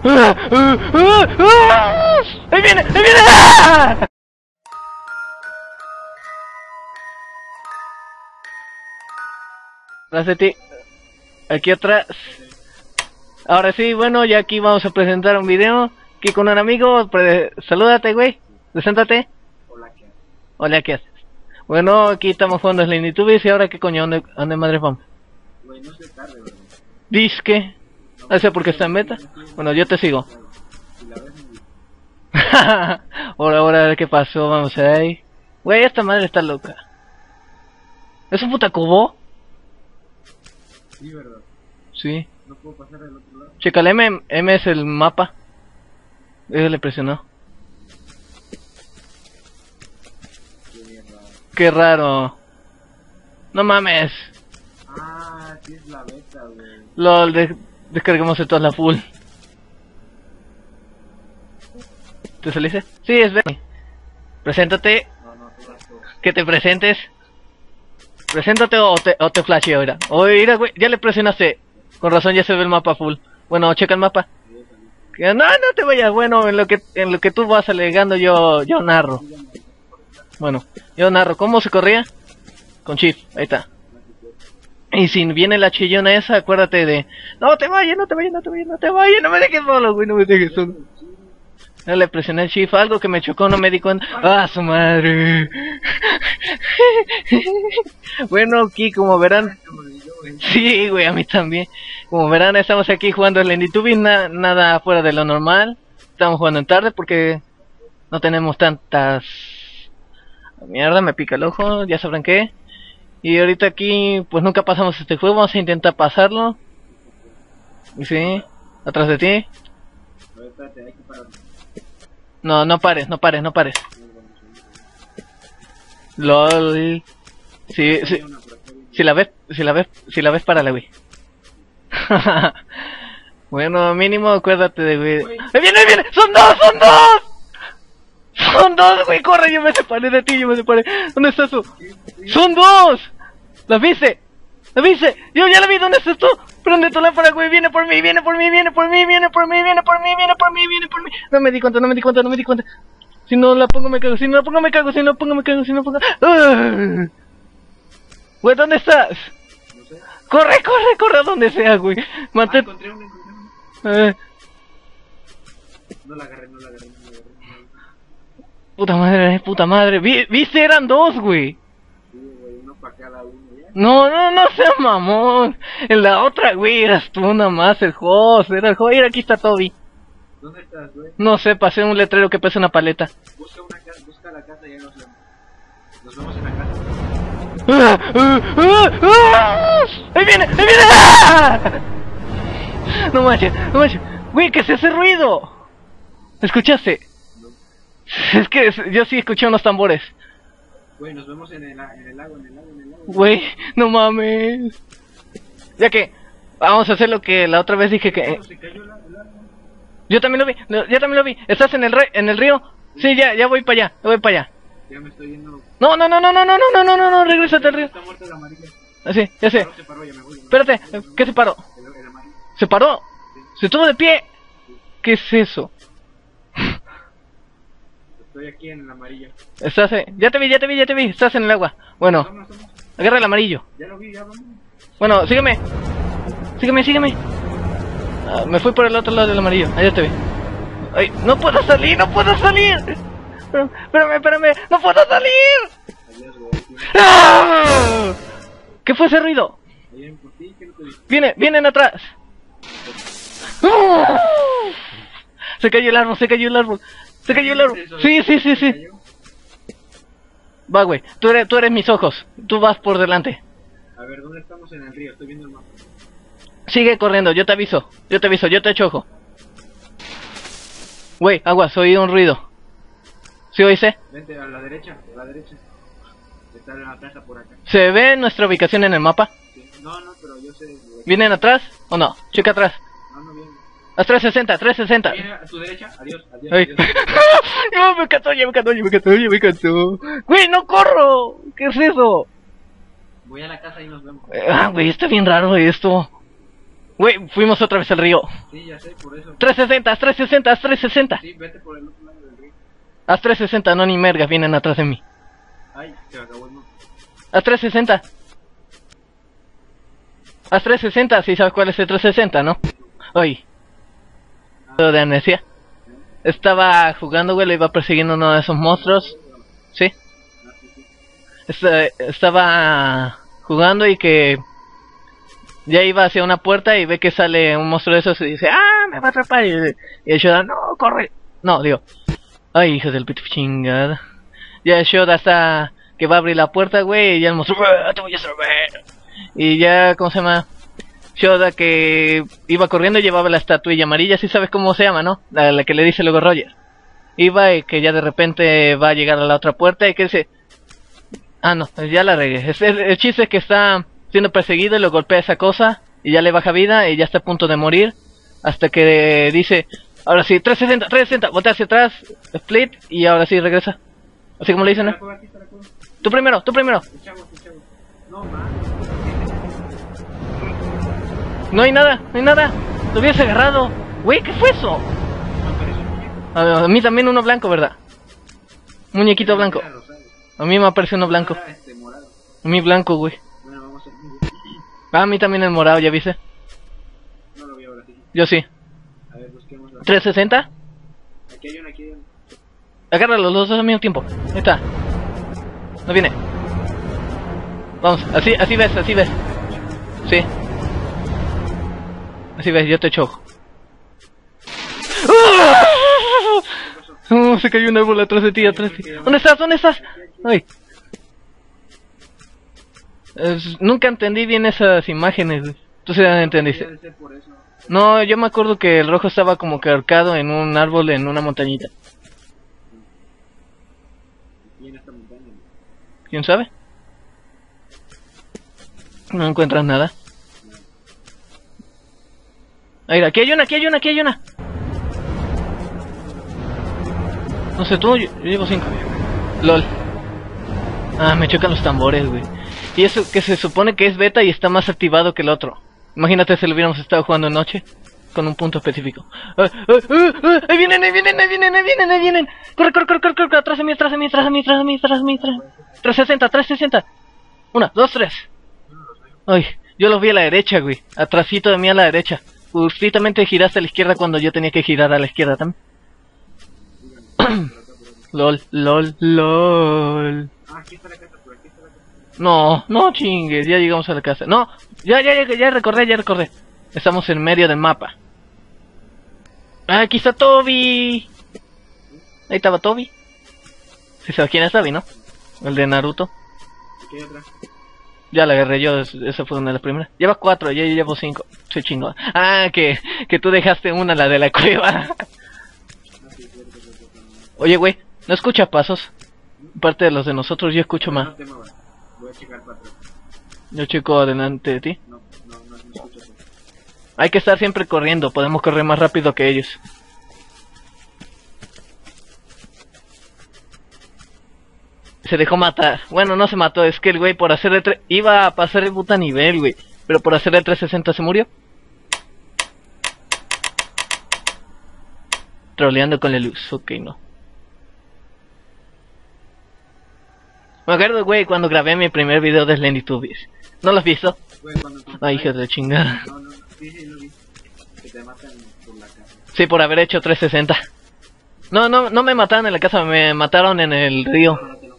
¡Ahí viene! ¡Ahí viene! ¡Ah! Atrás de ti. Aquí atrás. Ahora sí, bueno, ya aquí vamos a presentar un video. Aquí con un amigo. Salúdate, güey. Preséntate. Hola, ¿qué haces? Hola, ¿qué haces? Bueno, aquí estamos jugando Slendy Tubbies y ahora qué coño, ¿dónde madre vamos? Güey, no sé tarde, ¿verdad? Disque. No sé por qué está en meta. Bueno, yo te sigo. Si la ves, Ahora, a ver qué pasó, vamos ahí. Güey, esta madre está loca. ¿Es un puta cubo? sí, ¿verdad? Sí. No puedo pasar del otro lado. Checa, el M es el mapa. Eso le presionó. Qué raro. Qué raro. No mames. Ah, sí es la beta, güey. LOL, descarguemos esto a la full. ¿Te saliste? Sí, es verdad. Preséntate. No, tú vas tú. Que te presentes. Preséntate o te flasheo ahora. Oye, mira, güey, ya le presionaste. Con razón ya se ve el mapa full. Bueno, checa el mapa. Que no te vayas. Bueno, en lo que tú vas alegando yo narro. Bueno, yo narro. ¿Cómo se corría? Con shift, ahí está. Y si viene la chillona esa, acuérdate de... No te vayas, no te vayas, no te vayas, no te vayas, no me dejes solo, güey, no me dejes solo. Ya le presioné el shift, algo que me chocó, no me di cuenta. ¡Ah, su madre! Bueno, aquí como verán... Sí, güey, a mí también. Como verán, estamos aquí jugando el Slendy Tubbies, nada fuera de lo normal. Estamos jugando en tarde porque no tenemos tantas... Mierda, me pica el ojo, ya sabrán qué. Y ahorita aquí, pues nunca pasamos este juego, vamos a intentar pasarlo. Y sí, atrás de ti. A ver, espérate, hay que parar. No pares, no pares, no pares. LOL. Sí, si la ves, párala, güey. Bueno, mínimo acuérdate de, güey. ¡Ahí viene, ahí viene! ¡Son dos, son dos! ¡Son dos, güey! ¡Corre! Yo me separé de ti, yo me separé. ¿Dónde estás tú? ¡Son dos! ¿La viste? ¿La viste? Yo ya la vi, ¿dónde estás tú? Prende tu lámpara, güey, viene por mí, viene por mí, viene por mí, viene por mí, viene por mí, viene por mí, viene por mí. No me di cuenta, no me di cuenta, no me di cuenta. Si no la pongo me cago, si no la pongo me cago, si no la pongo me cago, si no la pongo... ¡Ah! Güey, ¿dónde estás? No sé. Corre, corre, corre a donde sea, güey. Mantén... Encontré una. No la agarré, no la agarré, no la agarré. Puta madre, puta madre. ¿Viste? Eran dos, güey. Sí, güey, uno para cada uno, ¿ya? No seas mamón. En la otra, güey, eras tú nada más, el host. Era el host. Mira, aquí está Toby. ¿Dónde estás, güey? No sé, pasé un letrero que pesa una paleta. Busca una casa, busca la casa y ya nos vemos. Nos vemos en la casa. ¡Ahí viene! ¡Ahí viene! ¡Ah! No manches, no manches. Güey, ¿qué es ese ruido? ¿Escuchaste? No. Es que yo sí escuché unos tambores. Güey, nos vemos en el lago, en el lago. Güey, no mames. Ya que vamos a hacer lo que la otra vez dije que... Se cayó el árbol. Yo también lo vi, yo también lo vi. ¿Estás en el río? Sí, ya voy para allá, ya voy para allá. Ya me estoy yendo. No, regrésate al río. Está muerta la amarilla. Así, ya sé. Se paró, ya me voy. Espérate, ¿qué se paró? El amarillo. ¿Se paró? ¿Se estuvo de pie? ¿Qué es eso? Estoy aquí en el amarillo. Estás, ya te vi, estás en el agua. Bueno, Vámonos. agarra el amarillo. Ya lo vi, ya vamos. Bueno, sígueme. Ah, me fui por el otro lado del amarillo, allá te vi. Ay, no puedo salir. Espérame, no puedo salir. Adiós, güey. ¡Ah! ¿Qué fue ese ruido? Ayer por ti, ¿qué no te dije? Vienen atrás. ¡Ah! Se cayó el árbol. Sí. Va, güey, tú eres mis ojos. Tú vas por delante. A ver, ¿dónde estamos en el río? Estoy viendo el mapa. Sigue corriendo, yo te aviso, yo te echo ojo. Güey, aguas, oí un ruido. ¿Sí oíste? Vente a la derecha, Está en la casa por acá. ¿Se ve nuestra ubicación en el mapa? Sí. No, pero yo sé. Güey. ¿Vienen atrás o no? Checa atrás. No viene. Haz 360. Viene a tu derecha, adiós. Ay. No, me cansó. Güey, no corro. ¿Qué es eso? Voy a la casa y nos vemos. Güey, está bien raro esto. Güey, Güey, fuimos otra vez al río. Sí, ya sé, por eso. 360, haz 360, haz 360. Sí, vete por el otro lado del río. Haz 360, no ni mergas, vienen atrás de mí. Ay, se acabó el mapa. Haz 360. Haz 360, si sabes cuál es el 360, ¿no? Oye. De amnesia. Estaba jugando, güey, le iba persiguiendo uno de esos monstruos. ¿Sí? Estaba jugando y que ya iba hacia una puerta y ve que sale un monstruo de esos y dice, ¡ah, me va a atrapar! Y el Shoda, ¡no, corre! No, digo, ¡ay, hijo del pito chingada! Ya el Shoda está que va a abrir la puerta, güey, y ya el monstruo, ¡te voy a saber! Y ya, ¿cómo se llama? Shoda que iba corriendo y llevaba la estatuilla amarilla, ¿sí sabes cómo se llama, no? La que le dice luego Roger. Iba y que ya de repente va a llegar a la otra puerta y que dice... Ah, no, ya la regué. El chiste es que está siendo perseguido y lo golpea esa cosa y ya le baja vida y ya está a punto de morir. Hasta que dice... Ahora sí, 360, 360, voltea hacia atrás, split y ahora sí regresa. Así como le dicen, ¿eh? Tú primero, tú primero. No, man. No hay nada, no hay nada. Lo hubiese agarrado. Güey, ¿qué fue eso? A mí también uno blanco, ¿verdad? Muñequito blanco. A mí me apareció uno blanco. A mí blanco, güey. A mí también el morado, ¿ya viste? No lo vi ahora sí. Yo sí. A ver, busquemos la... 360. Aquí hay una, aquí hay una. Agárralo los dos al mismo tiempo. Ahí está. No viene. Vamos, así ves, así ves. Sí. Así ves, yo te choco. ¡Ah! Se cayó un árbol atrás de ti, atrás de ti. ¿Dónde estás? ¿Dónde estás? Ay. Nunca entendí bien esas imágenes, güey. Tú sí las entendiste. No, yo me acuerdo que el rojo estaba como que ahorcado en un árbol en una montañita. Aquí en esta montaña. ¿Quién sabe? No encuentras nada. Ahí, aquí hay una, aquí hay una, aquí hay una. No sé tú, yo llevo 5. LOL. Ah, me chocan los tambores, güey. Y eso que se supone que es beta y está más activado que el otro. Imagínate si lo hubiéramos estado jugando en noche. Con un punto específico. ¡Ahí vienen, ahí vienen, ahí vienen, ahí vienen, ahí vienen! ¡Corre, corre, corre, corre, corre! ¡Atrás de mí, atrás de mí, atrás de mí, atrás de mí, atrás de mí, atrás de mí! 360, 360. 1, 2, 3. Ay, yo los vi a la derecha, güey. Atrásito de mí a la derecha. Justamente giraste a la izquierda cuando yo tenía que girar a la izquierda también. LOL, LOL, LOL. Ah, aquí está la casa, por aquí está la casa. No, no chingues, ya llegamos a la casa. No, ya recordé, ya recordé. Estamos en medio del mapa. Ah, aquí está Toby. Ahí estaba Toby. ¿Sí sabes quién es Toby, no? El de Naruto. Aquí hay otra. Ya la agarré yo, esa fue una de las primeras. Llevas 4, yo llevo 5. Soy chingón. Ah, que tú dejaste una, la de la cueva. Oye, güey, ¿no escuchas pasos? Aparte de los de nosotros, yo escucho más. No te muevas. Voy a checar para atrás. Yo checo adelante de ti. No escuchas. Hay que estar siempre corriendo, podemos correr más rápido que ellos. Se dejó matar. Bueno, no se mató, es que el güey por hacer el iba a pasar el puta nivel, güey. Pero por hacer el 360 se murió. Troleando con la luz, ok, no. Me acuerdo, güey, cuando grabé mi primer video de Slendy Tubies. ¿No lo has visto? Güey, Ay, hijo de chingada. No, sí, lo vi. Que te matan por la casa. Sí, por haber hecho 360. No me mataron en la casa, me mataron en el río.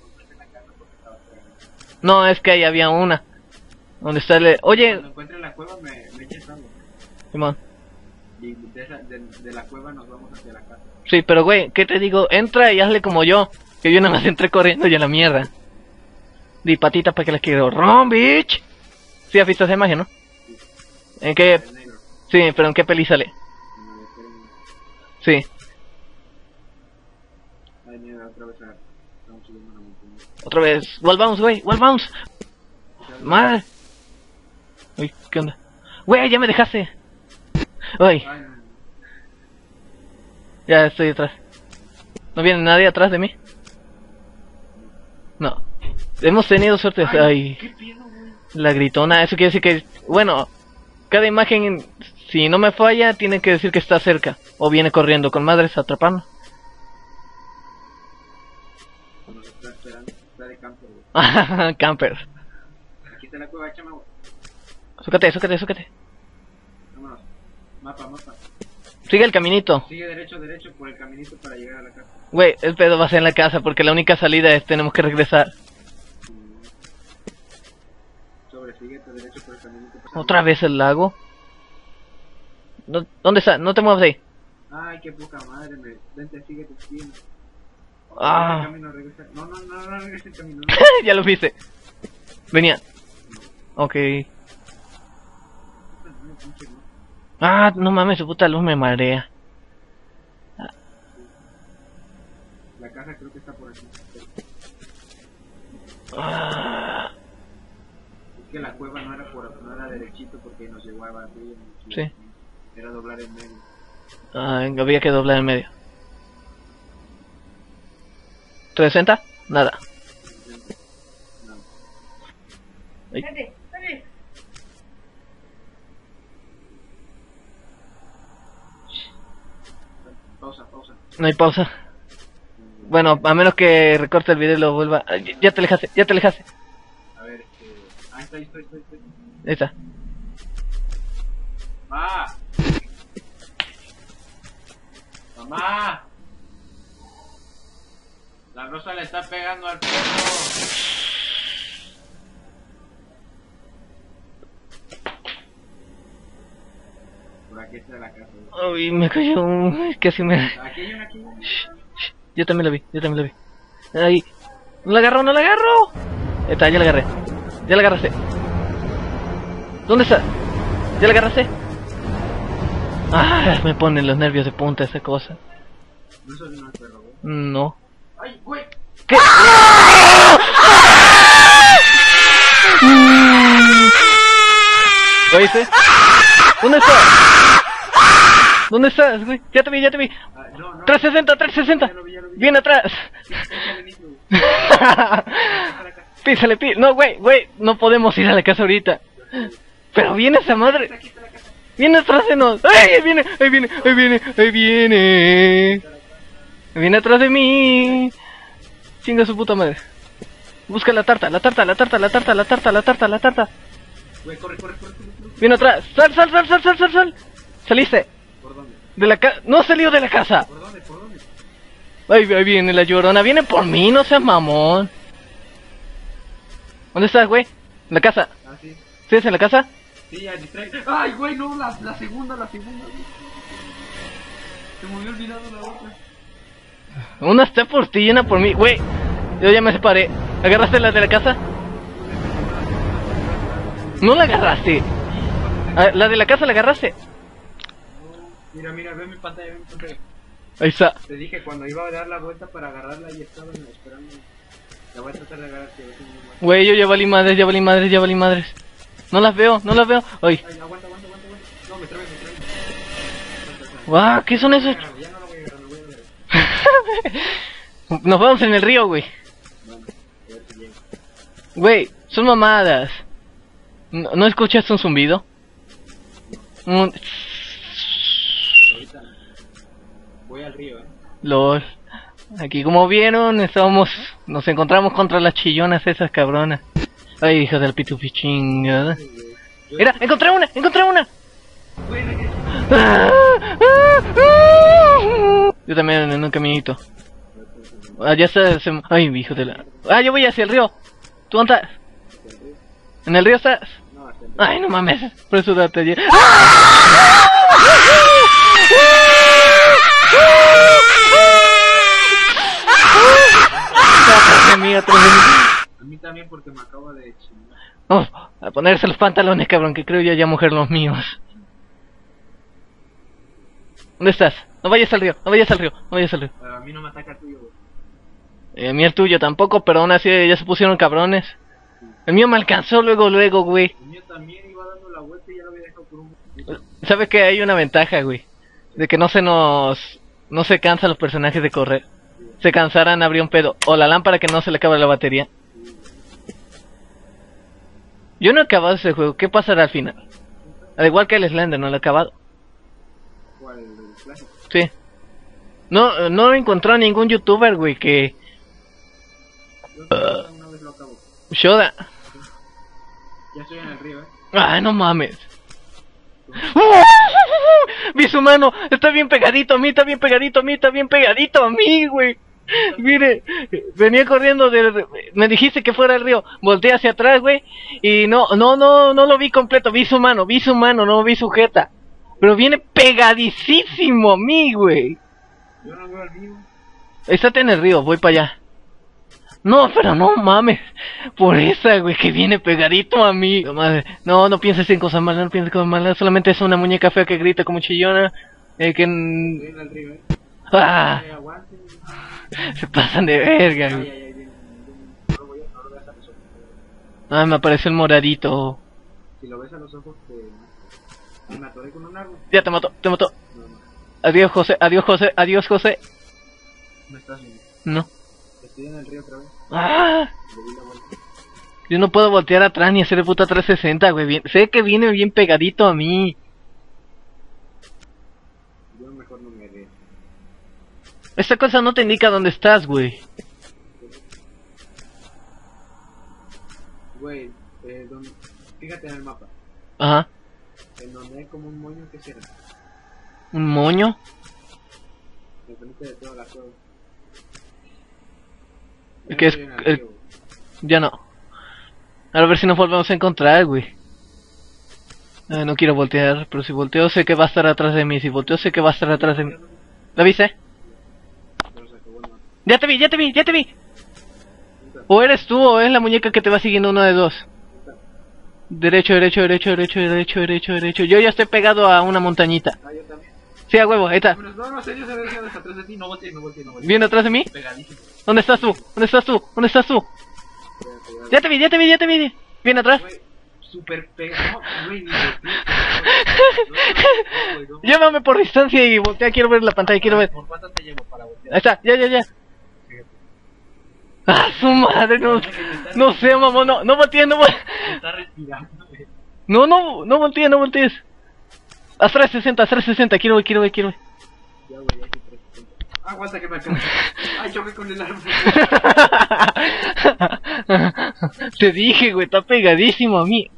No, es que ahí había una. Donde está el... Oye... Cuando encuentre la cueva me echas algo. Simón. Y de la cueva nos vamos hacia la casa. Sí, pero güey, ¿qué te digo? Entra y hazle como yo. Que yo nada más entré corriendo y a la mierda. Di patita para que les quiero. ¡Ron, bitch! Sí, has visto esa imagen, ¿no? ¿En qué...? Sí, pero ¿en qué peli sale? Sí. Ay, mira, otra vez estamos subiendo una montaña. Otra vez. Volvamos, güey, volvamos. Madre. Uy, ¿qué onda? Güey, ya me dejaste. Uy, Ay, no. ya estoy atrás. ¿No viene nadie atrás de mí? No. Hemos tenido suerte. Ay, ¿Qué pedo, güey? la gritona. Eso quiere decir que... Bueno, cada imagen Si no me falla, tiene que decir que está cerca. O viene corriendo con madres a atraparnos. Nos está esperando. Está de campo, güey. Campers. Aquí está la cueva, échame agua. Súcate. Vámonos. Mapa. Sigue el caminito. Sigue derecho por el caminito para llegar a la casa. Güey, el pedo va a ser en la casa porque la única salida es tenemos que regresar. Síguete derecho por el caminito. ¿Otra vez el lago? ¿Dónde está? No te muevas ahí. Ay, qué poca madre, vente, síguete. Ah. Regresa. No, regresa el camino. Ya lo viste. Venía. Ok. Ah, no mames, su puta luz me marea. La casa creo que está por aquí. Ah. Es que la cueva no era derechito porque nos llegó a batir. Sí. Era doblar en medio. Ah, había que doblar en medio. 360, nada. No. Ay. Dale. Pausa. No hay pausa. Bueno, a menos que recorte el video y lo vuelva. Ay, ya te alejaste. A ver, ahí estoy. Ahí está. ¡Mamá! La Rosa le está pegando al perro. Por aquí está la casa. Uy, me cayó. Casi me. Aquí hay una. Yo también lo vi. Ahí. No la agarro. Ahí está, ya la agarré. Ya la agarraste. ¿Dónde está? ¿Ya la agarraste? Ah, me ponen los nervios de punta esa cosa. No soy un perro, güey. No. ¡Ay, güey! ¿Qué? ¿Oíste? ¿Dónde estás, güey? Ya te vi. No. 360. Ya lo vi. Bien atrás. Písale. No, güey. No podemos ir a la casa ahorita. Pero viene esa madre. Viene atrás de nos. ¡Ay, ahí viene! Viene atrás de mí. Chinga su puta madre. Busca la tarta. Güey, corre. Viene atrás. Sal. Saliste. ¿Por dónde? De la casa. No salió de la casa. ¿Por dónde? Ahí viene la llorona. Viene por mí, no seas mamón. ¿Dónde estás, güey? En la casa. Ah, sí. ¿Sigues en la casa? Sí, ya distrae. ¡Ay, güey, no! La segunda. Se me había olvidado la otra. Una está por ti y una por mí. Güey, yo ya me separé. ¿Agarraste la de la casa? No la agarraste. ¿La de la casa la agarraste? Mira, ve mi pantalla. Ahí está. Te dije, cuando iba a dar la vuelta para agarrarla y estaban esperando. La voy a tratar de agarrar, que a ver si me mata. Güey, yo ya valí madres. No las veo. Ay. Ay, aguanta. No, me trae. Guau, ¿qué son esos? Ya no lo voy a agarrar, me voy a agarrar. Nos vamos en el río, güey. Bueno, a ver si llega. Güey, son mamadas. ¿No escuchaste un zumbido? Ahorita voy al río, LOL. Aquí como vieron, nos encontramos contra las chillonas esas cabronas. Ay, hija del pitufi chingada. Mira, encontré una. Yo también en un caminito. Ya está. Ay, hijo de la. Yo voy hacia el río. ¿Tú dónde estás? ¿En el río estás? No, Ay, no mames. Por eso date ayer. a mí también porque me acabo de chingar. Oh, a ponerse los pantalones, cabrón, que creo ya mujer los míos. ¿Dónde estás? No vayas al río. A mí no me ataca el tuyo, güey. A mí el tuyo tampoco, pero aún así ya se pusieron cabrones. El mío me alcanzó luego, güey. El mío también iba dando la vuelta y ya lo había dejado por un... ¿Sabes que hay una ventaja, güey? De que no se cansan los personajes de correr. Se cansaran, habría un pedo. O la lámpara que no se le acaba la batería. Yo no he acabado ese juego. ¿Qué pasará al final? Al igual que el Slender, no lo he acabado. clásico. Sí. No encontró a ningún youtuber, güey, que... Yo creo que una vez lo acabo. Shoda. Ya estoy en el río, Ay, no mames. Vi su mano, está bien pegadito a mí, está bien pegadito a mí, está bien pegadito a mí, güey. Mire, venía corriendo me dijiste que fuera el río, volteé hacia atrás, güey, y no lo vi completo, vi su mano, no vi su jeta, pero viene pegadicísimo a mí, güey. Yo no veo el río. Estate en el río, voy para allá. No, pero no mames, por esa, güey, que viene pegadito a mí. No pienses en cosas malas, no pienses en cosas malas, solamente es una muñeca fea que grita como chillona, que... Estoy en el río, ¡Ah! Aguante. Se pasan de verga, güey. Viene. No lo veas a los ojos. Ah, me apareció el moradito. Si lo ves a los ojos, me atoré con un árbol. Ya te mató. No. Adiós, José. ¿Me estás viendo? No. Estoy en el río otra vez. ¡Ah! Le di la vuelta. Yo no puedo voltear atrás ni hacer el puta 360, güey. Sé que viene bien pegadito a mí. Yo mejor no me veo. Esta cosa no te indica dónde estás, güey. Güey, fíjate en el mapa. Ajá. En donde hay como un moño que cierra. ¿Un moño? Enfrente de todas las cosas. Que es ya no. A ver si nos volvemos a encontrar, güey. No quiero voltear, pero si volteo sé que va a estar atrás de mí. Si volteo sé que va a estar atrás de mí. ¿La viste? Ya te vi. O eres tú o es la muñeca que te va siguiendo, una de dos. Derecho. Yo ya estoy pegado a una montañita. Ah, yo también. Sí, a huevo, ahí está. No, serio, se ve atrás de ti. No voltees. ¿Viene atrás de mí? Pegadísimo. ¿Dónde estás tú? Ya te vi. ¿Viene atrás? Güey, super pegado. Güey, ni voltees. No. Llévame por distancia y voltea, quiero ver la pantalla, quiero ver. ¿Por cuánto te llevo para voltear? Ahí está, ya. ¡Ah, su madre! No sé, mamón, no voltees, Está respirando, güey. No voltees. Haz 360, quiero ver. Ya, güey, ya que 360. Aguanta que me alcanza. Ay, choqué con el árbol. Te dije, güey, está pegadísimo a mí.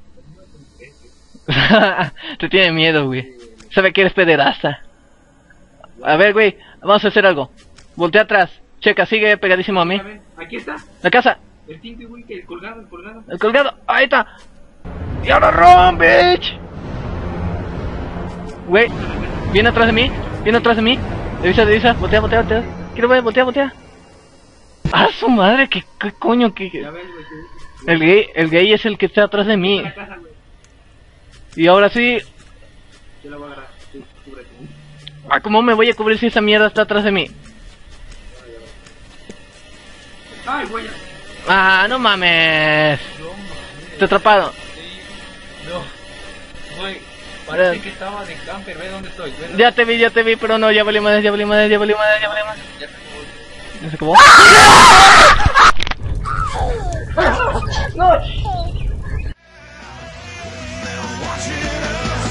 Te tiene miedo, güey. Sabe que eres pederasta. A ver, güey, vamos a hacer algo. Voltea atrás. Checa, sigue pegadísimo a mí. Aquí está. La casa. El tinte, güey, el colgado. El colgado. Ahí está. Y ahora run, bitch. Güey, viene atrás de mí. Divisa. Voltea. Quiero ver, voltea. Ah, su madre, qué coño, Ya ves, güey. El gay es el que está atrás de mí. La casa, güey. Y ahora sí. Yo la voy a agarrar. Sí, cúbrete. Ah, ¿cómo me voy a cubrir si esa mierda está atrás de mí? Ay, güey. Ah, no mames. Estoy atrapado. Sí. No. Güey. Parece que estaba de camper. Ve dónde estoy. Ya te vi, pero no, ya valí más. Ya se acabó. ¿Ya se acabó? ¡No!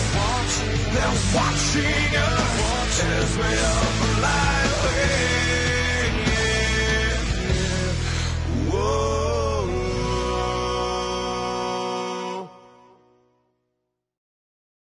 Watching us as we are alive.